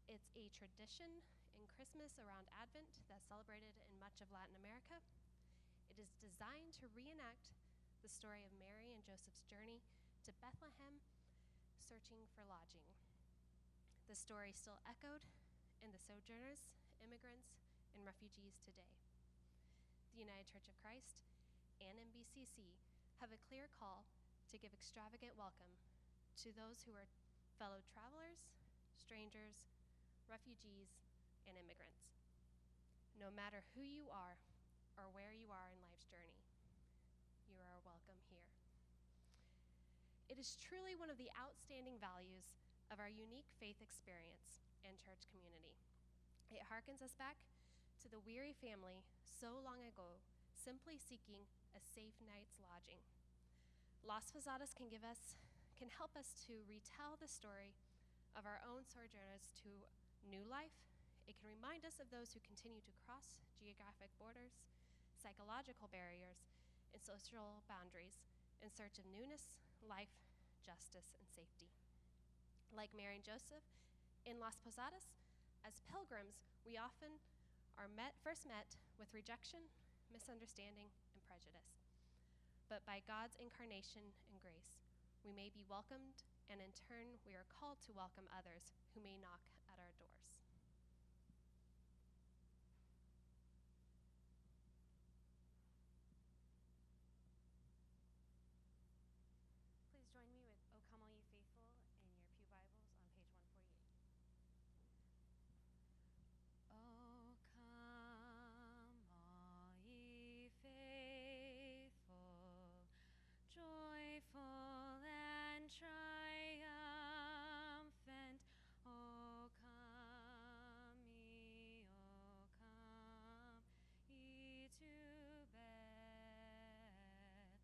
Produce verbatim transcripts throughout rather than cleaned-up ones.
It's a tradition in Christmas around Advent that's celebrated in much of Latin America. It is designed to reenact the story of Mary and Joseph's journey to Bethlehem, searching for lodging. The story still echoed in the sojourners, immigrants, and refugees today. The United Church of Christ and N B C C have a clear call to give extravagant welcome to those who are fellow travelers, strangers, refugees, and immigrants. No matter who you are or where you are in life's journey, you are welcome here. It is truly one of the outstanding values of our unique faith experience and church community. It harkens us back to the weary family so long ago, simply seeking a safe night's lodging. Las Posadas can give us, can help us to retell the story of our own sojourners to new life. It can remind us of those who continue to cross geographic borders, psychological barriers, and social boundaries in search of newness, life, justice, and safety. Like Mary and Joseph in Las Posadas, as pilgrims, we often are met, first met with rejection, misunderstanding, and prejudice. But by God's incarnation and grace, we may be welcomed, and in turn, we are called to welcome others who may knock at our doors. Please join me with O Come All Ye Faithful in your pew Bibles on page one forty-eight. O come all ye faithful, joyful and triumphant. O come ye, O come ye to Bethlehem.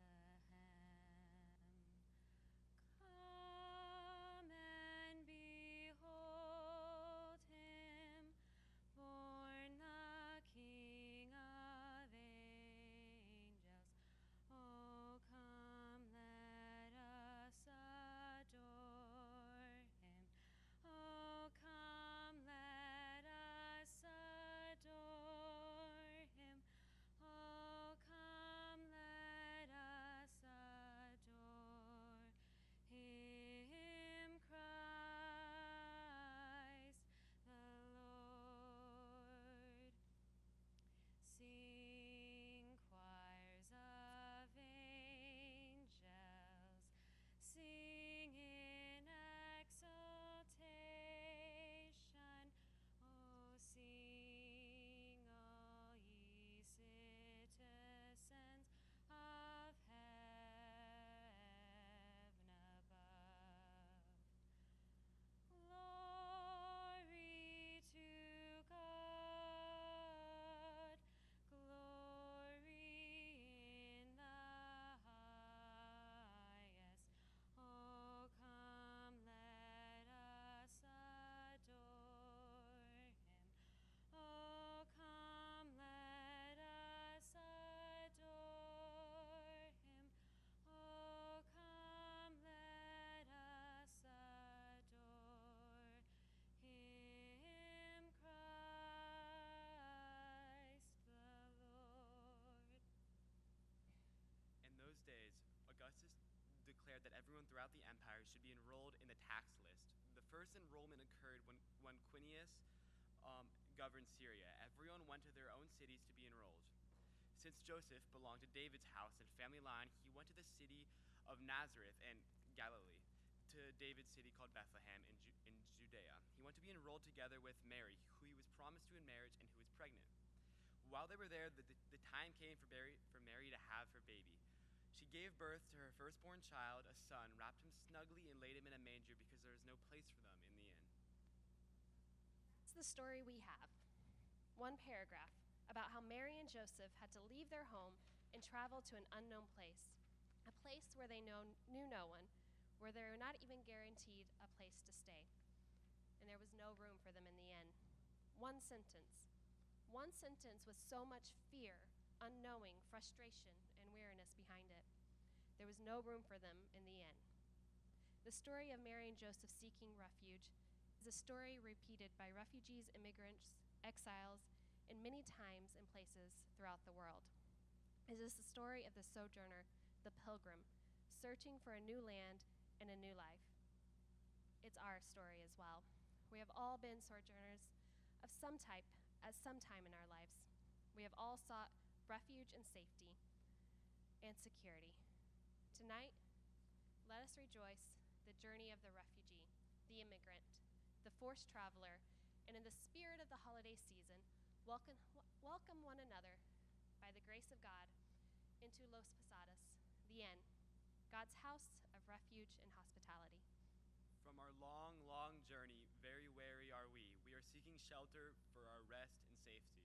Come and behold him, born the King of angels. Oh, come, let us adore him. Oh, come, let us adore him. Oh, come, let us adore him, Christ the Lord. Sing, choirs of angels, sing in exultation. Oh, sing, all ye citizens of heaven above. Glory to God, glory in the highest. Oh, come, let us adore him. Oh, come, let us adore him. Oh, come, let us adore him, Christ the Lord. In those days, Augustus declared that everyone throughout the empire should be enrolled in the tax list. The first enrollment occurred when, when Quirinius um, governed Syria. Everyone went to their own cities to be enrolled. Since Joseph belonged to David's house and family line, he went to the city of Nazareth in Galilee, to David's city called Bethlehem in, Ju- in Judea. He went to be enrolled together with Mary, who he was promised to in marriage and who was pregnant. While they were there, the, the, the time came for Mary, for Mary to have her baby. She gave birth to her firstborn child, a son, wrapped him snugly and laid him in a manger because there was no place for them in the inn. That's the story we have. One paragraph about how Mary and Joseph had to leave their home and travel to an unknown place, a place where they know, knew no one, where they were not even guaranteed a place to stay. And there was no room for them in the inn. One sentence. One sentence with so much fear, unknowing, frustration, and weariness behind it. There was no room for them in the inn. The story of Mary and Joseph seeking refuge is a story repeated by refugees, immigrants, exiles, and many times in places throughout the world. It is the story of the sojourner, the pilgrim, searching for a new land and a new life. It's our story as well. We have all been sojourners of some type at some time in our lives. We have all sought refuge and safety and security. Tonight, let us rejoice the journey of the refugee, the immigrant, the forced traveler, and in the spirit of the holiday season, welcome, welcome one another by the grace of God into Los Posadas, the inn, God's house of refuge and hospitality. From our long, long journey, very weary are we. We are seeking shelter for our rest and safety.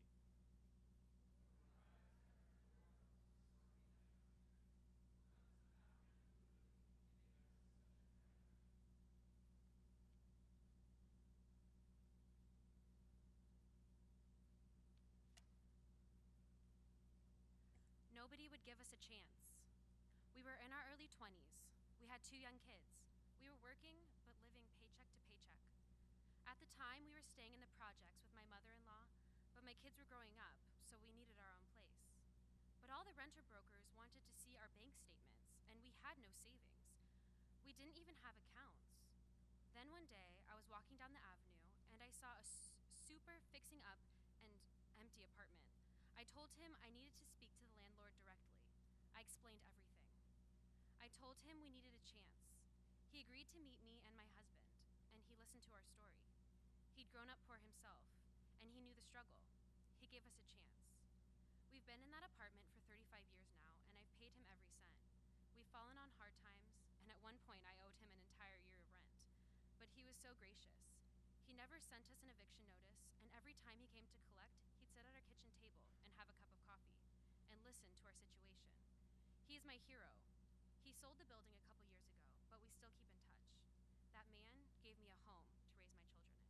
Nobody would give us a chance. We were in our early twenties. We had two young kids. We were working, but living paycheck to paycheck. At the time, we were staying in the projects with my mother-in-law, but my kids were growing up, so we needed our own place. But all the renter brokers wanted to see our bank statements, and we had no savings. We didn't even have accounts. Then one day, I was walking down the avenue, and I saw a s- super fixing up and empty apartment. I told him I needed to speak to the landlord directly. I explained everything. I told him we needed a chance. He agreed to meet me and my husband, and he listened to our story. He'd grown up poor himself, and he knew the struggle. He gave us a chance. We've been in that apartment for thirty-five years now, and I've paid him every cent. We've fallen on hard times, and at one point I owed him an entire year of rent. But he was so gracious. He never sent us an eviction notice, and every time he came to collect, he'd sit at our kitchen table and have a cup of coffee and listen to our situation. He is my hero. He sold the building a couple years ago, but we still keep in touch. That man gave me a home to raise my children in.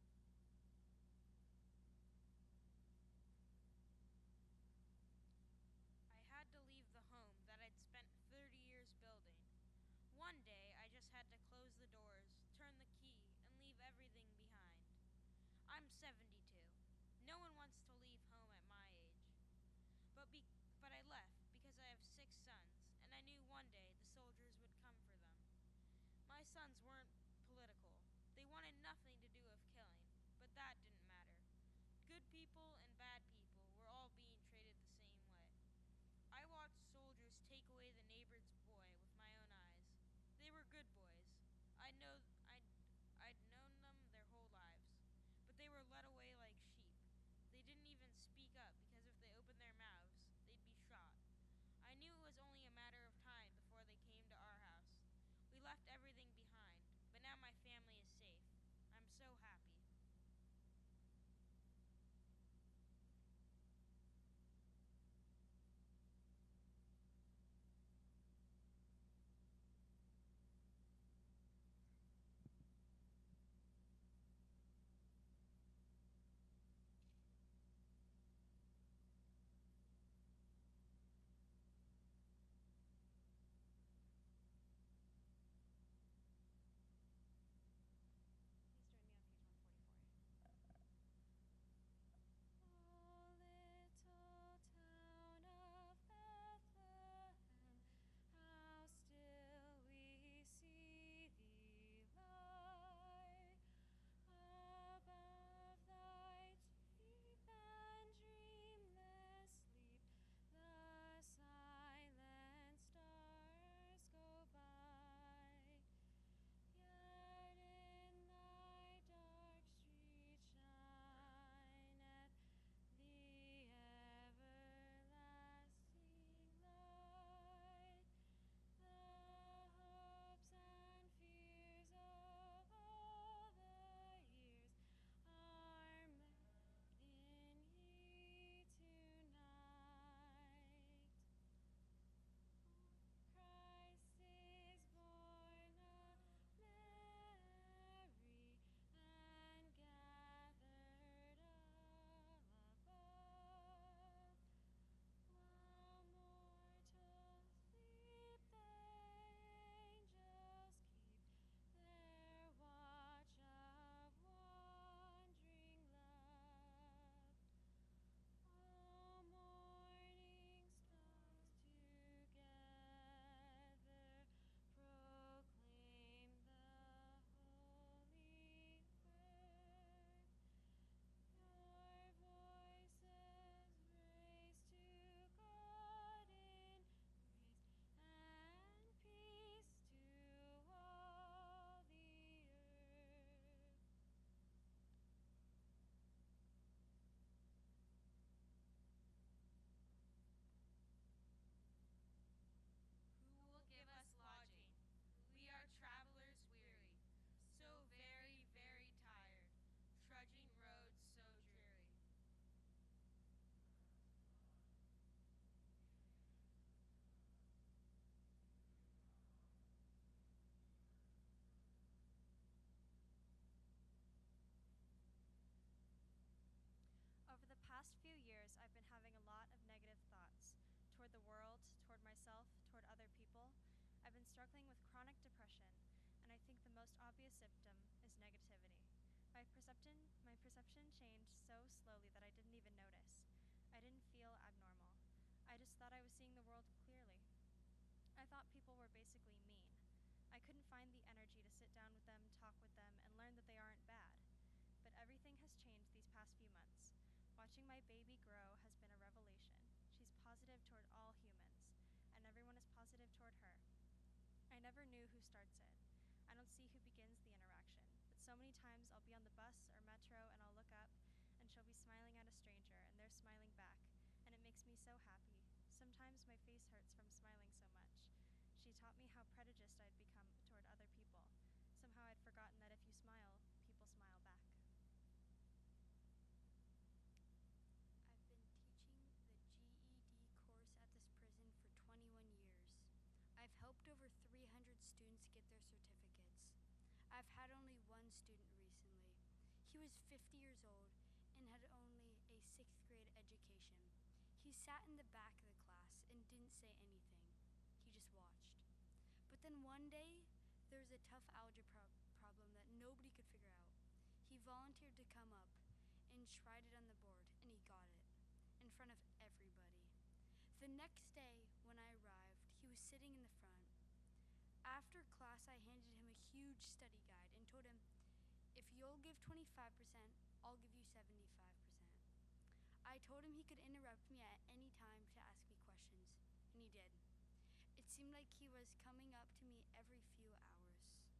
I had to leave the home that I'd spent thirty years building. One day, I just had to close the doors, turn the key, and leave everything behind. I'm seventy-two. No one wants to leave home at my age. But be- but I left because I have six sons, and I knew one day the soldiers would come for them. My sons weren't political. They wanted nothing to do with killing, but that didn't matter. Good people and bad people were all being treated the same way. I watched soldiers take away the neighbor's boy with my own eyes. They were good boys. I know I'd, I'd known them their whole lives, but they were led away like sheep. They didn't even speak up because if they opened their mouths, they'd be shot. I knew it was only a matter of time before they came to our house. We left everything behind, but now my family is safe. I'm so happy. most obvious symptom is negativity. My perception, my perception changed so slowly that I didn't even notice. I didn't feel abnormal. I just thought I was seeing the world clearly. I thought people were basically mean. I couldn't find the energy to sit down with them, talk with them, and learn that they aren't bad. But everything has changed these past few months. Watching my baby grow has been a revelation. She's positive toward all humans, and everyone is positive toward her. I never knew who starts it. I don't see who begins the interaction, but so many times I'll be on the bus or metro and I'll look up and she'll be smiling at a stranger and they're smiling back, and it makes me so happy. Sometimes my face hurts from smiling so much. She taught me how prejudiced I'd become toward other people. Somehow I'd forgotten that if you smile, people smile back. I've been teaching the G E D course at this prison for twenty-one years. I've helped over three hundred students get their certificates. I've had only one student recently. He was fifty years old and had only a sixth grade education. He sat in the back of the class and didn't say anything. He just watched. But then one day, there was a tough algebra problem that nobody could figure out. He volunteered to come up and tried it on the board, and he got it in front of everybody. The next day, when I arrived, he was sitting in the front. After class, I handed him a huge study guide and told him, if you'll give twenty-five percent, I'll give you seventy-five percent. I told him he could interrupt me at any time to ask me questions, and he did. It seemed like he was coming up to me every few hours.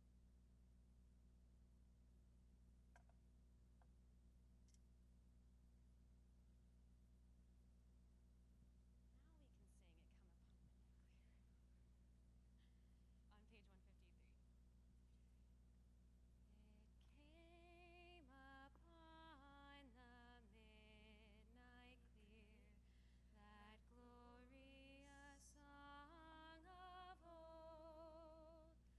Now we can sing It Come Upon Me Clear on page one fifty-three. It came upon the midnight clear, that glorious song of old,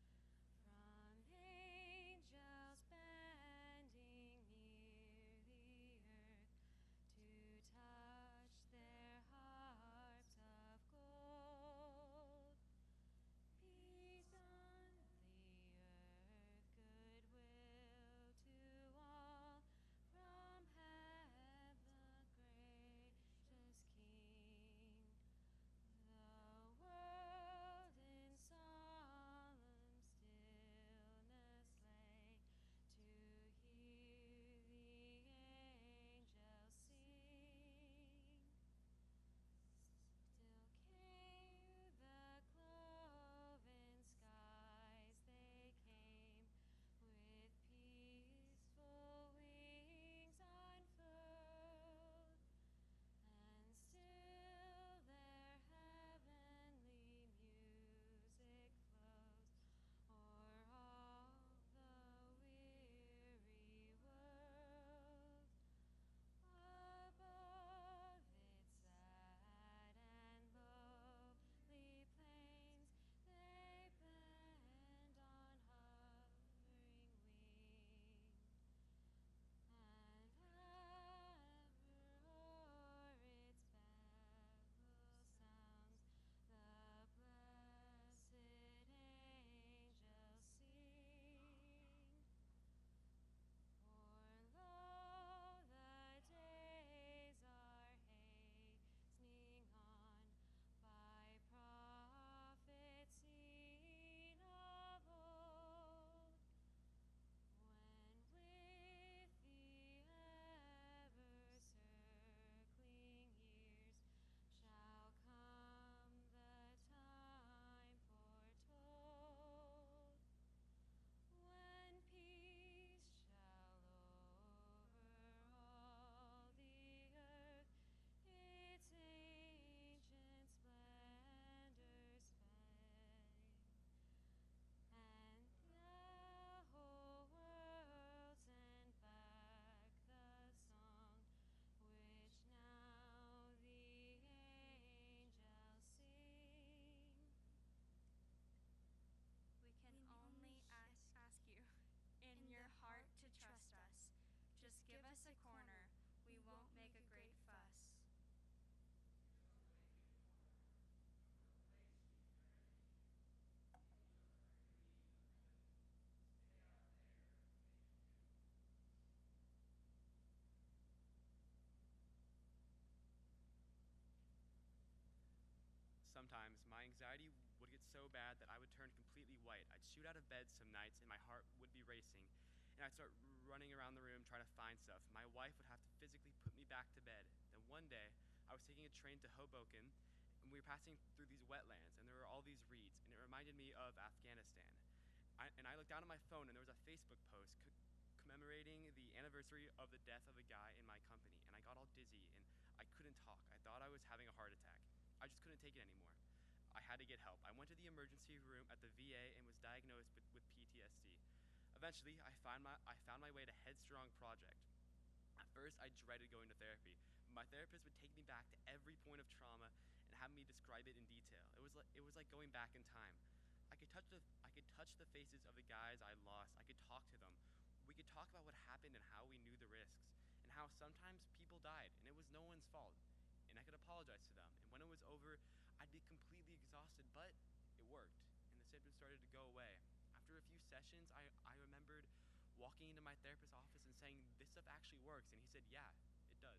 sometimes, my anxiety would get so bad that I would turn completely white. I'd shoot out of bed some nights and my heart would be racing, and I'd start running around the room trying to find stuff. My wife would have to physically put me back to bed. Then one day, I was taking a train to Hoboken, and we were passing through these wetlands, and there were all these reeds, and it reminded me of Afghanistan. I, and I looked down at my phone, and there was a Facebook post co- commemorating the anniversary of the death of a guy in my company, and I got all dizzy, and I couldn't talk. I thought I was having a heart attack. I just couldn't take it anymore. I had to get help. I went to the emergency room at the V A and was diagnosed with, with P T S D. Eventually, I found, my, I found my way to Headstrong Project. At first, I dreaded going to therapy. My therapist would take me back to every point of trauma and have me describe it in detail. It was like, it was like going back in time. I could touch the I could touch the faces of the guys I lost. I could talk to them. We could talk about what happened and how we knew the risks, and how sometimes people died and it was no one's fault. And I could apologize to them. And when it was over, I'd be completely exhausted, but it worked, and the symptoms started to go away. After a few sessions, I, I remembered walking into my therapist's office and saying, "This stuff actually works," and he said, "Yeah, it does."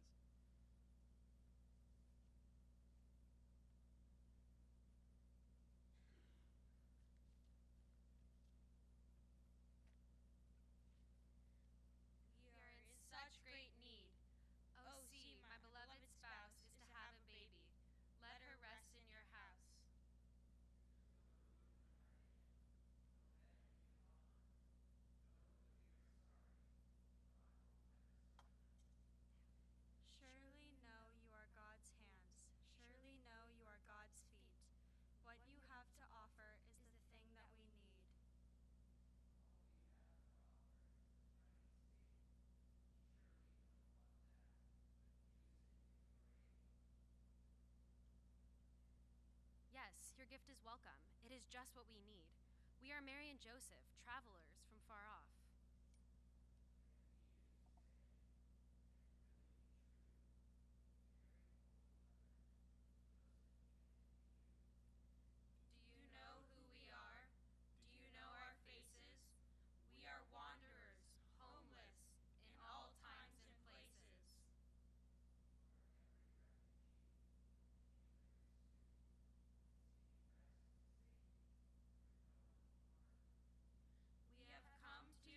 We We are are in in such such great great need. need. Oh, Oh, see, my beloved spouse is to have a baby. Let her rest in your house. Surely know you are God's hands. Surely know you are God's feet. What you have to offer is the thing that we need. Yes, your gift is welcome. It is just what we need. We are Mary and Joseph, travelers from far off. Do you know who we are? Do you know our faces? We are wanderers, homeless, in all times and places. We have come to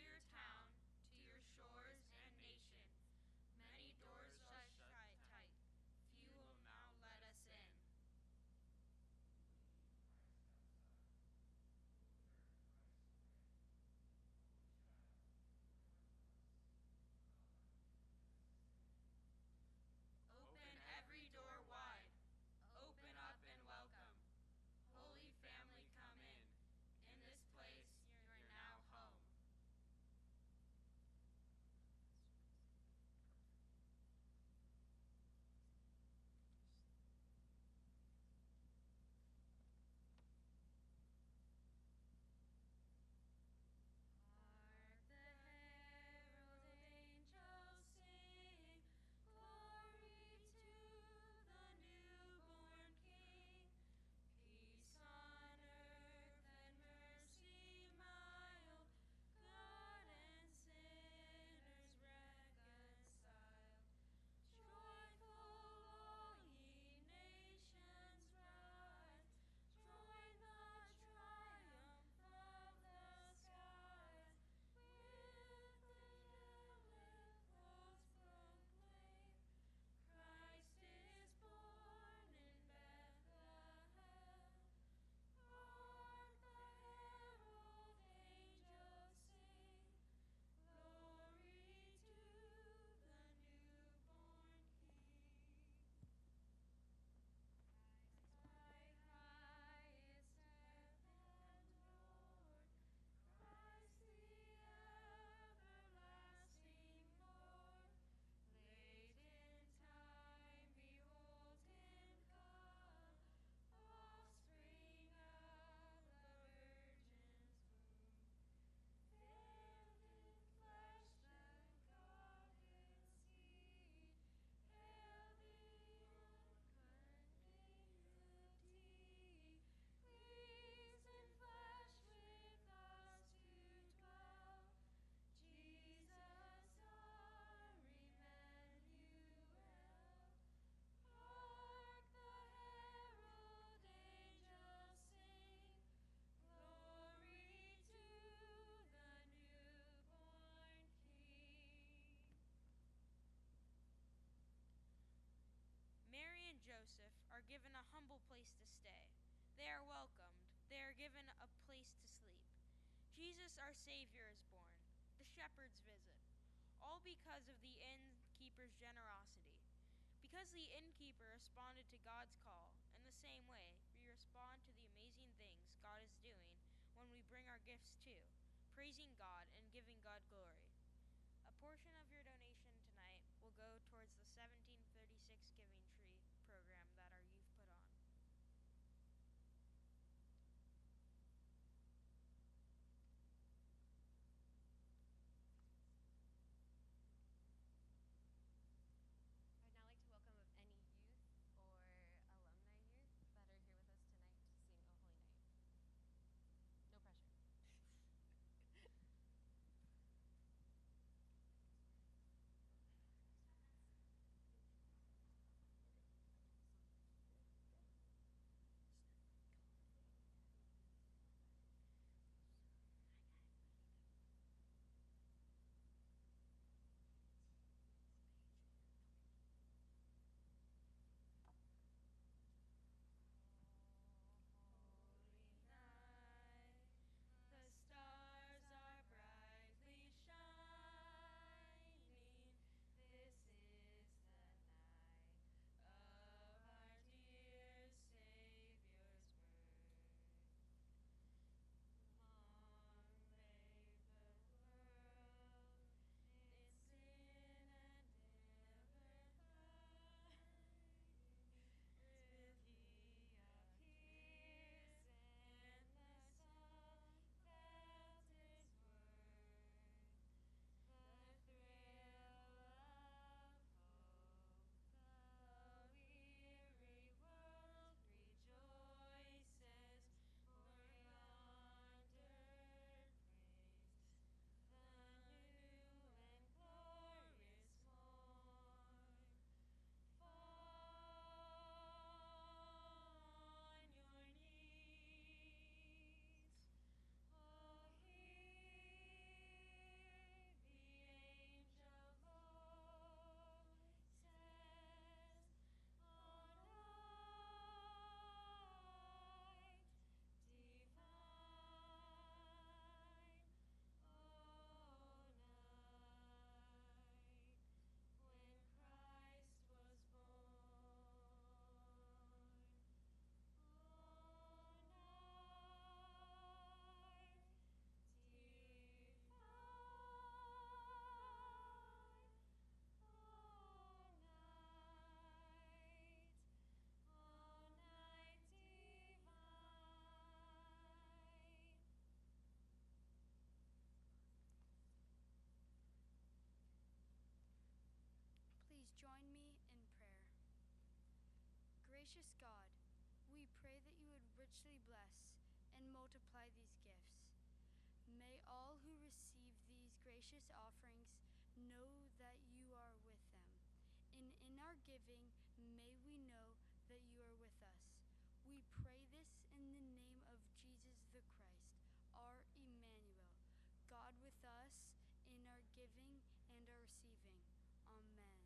Jesus, our Savior, is born. The shepherds visit. All because of the innkeeper's generosity. Because the innkeeper responded to God's call, in the same way, we respond to the amazing things God is doing when we bring our gifts too, praising God and giving God glory. A portion of your donation tonight will go towards the seventeen thirty-six Giving Tree program that our youth put on. I'd now like to welcome any youth or alumni youth that are here with us tonight to sing O Holy Night. No pressure. The stars are brightly shining. This is the night of our dear Savior's birth. Long lay the world in sin and ever hiding. Till He appears and the sun felt His worth. The thrill of hope, the weary world rejoices, for yonder breaks the new and glorious morn. Fall on your knees. Oh, hear the angel voices on night divine. Oh, night when Christ was born. Oh, night divine. Oh, night. Oh, night divine. Please join me in prayer. Gracious God, we pray that you would richly bless and multiply these gifts. May all who receive these gracious offerings know that you are with them. And in our giving, may we know that you are with us. We pray this in the name of Jesus the Christ, our Emmanuel, God with us in our giving and our receiving. Amen.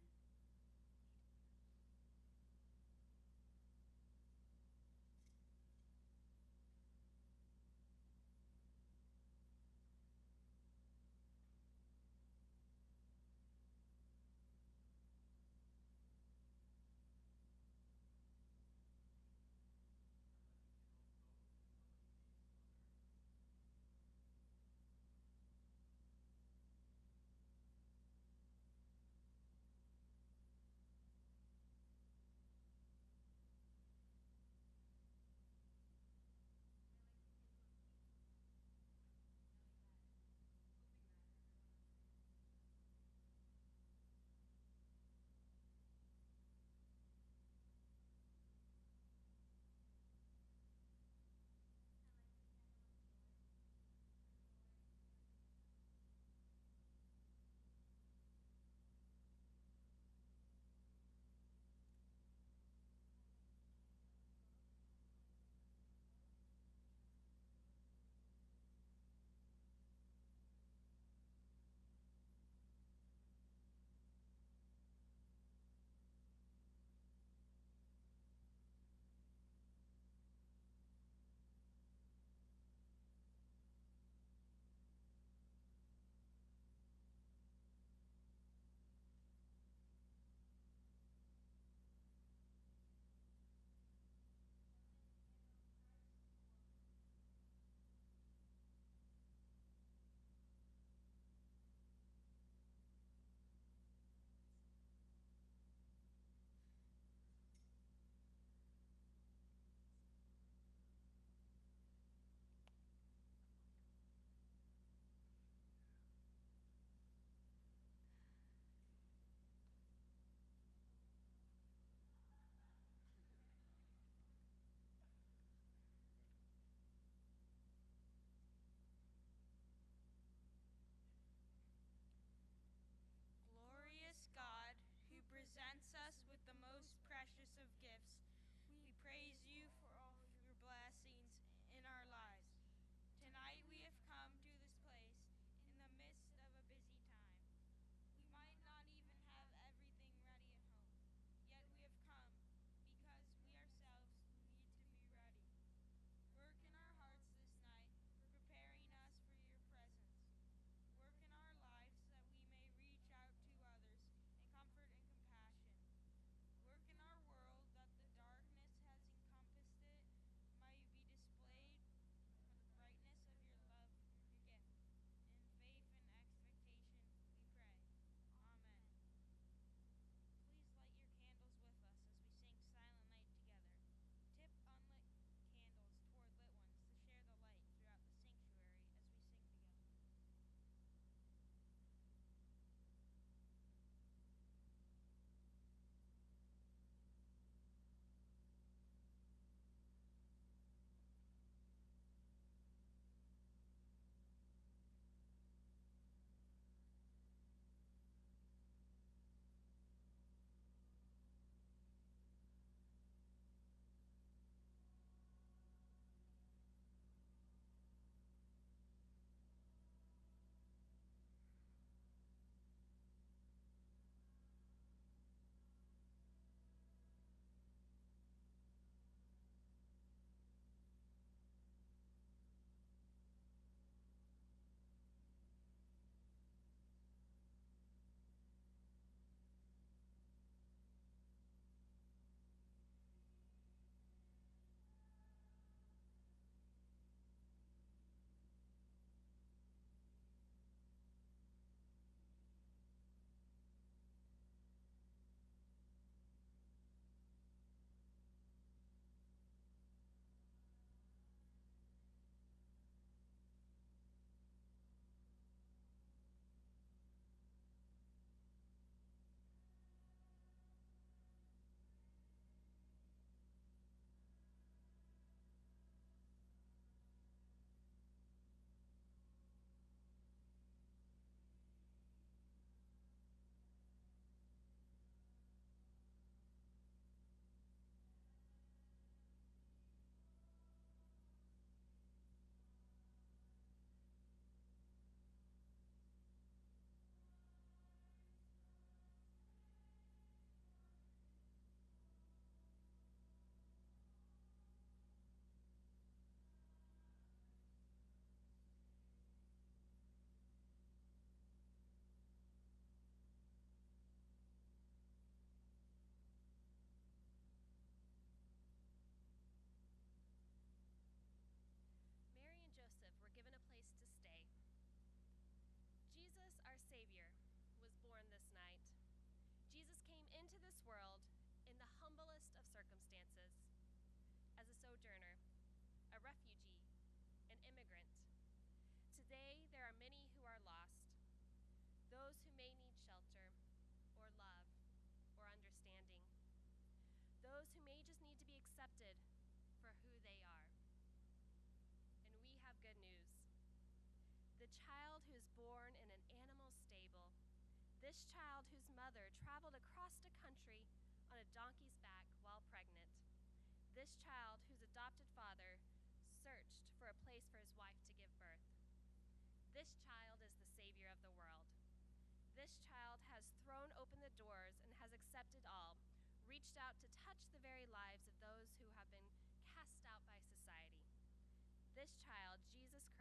Today, there are many who are lost, those who may need shelter or love or understanding, those who may just need to be accepted for who they are. And we have good news. The child who is born in an animal stable, this child whose mother traveled across the country on a donkey's back while pregnant, this child whose adopted father searched for a place for his wife to give birth. This child is the Savior of the world. This child has thrown open the doors and has accepted all, reached out to touch the very lives of those who have been cast out by society. This child, Jesus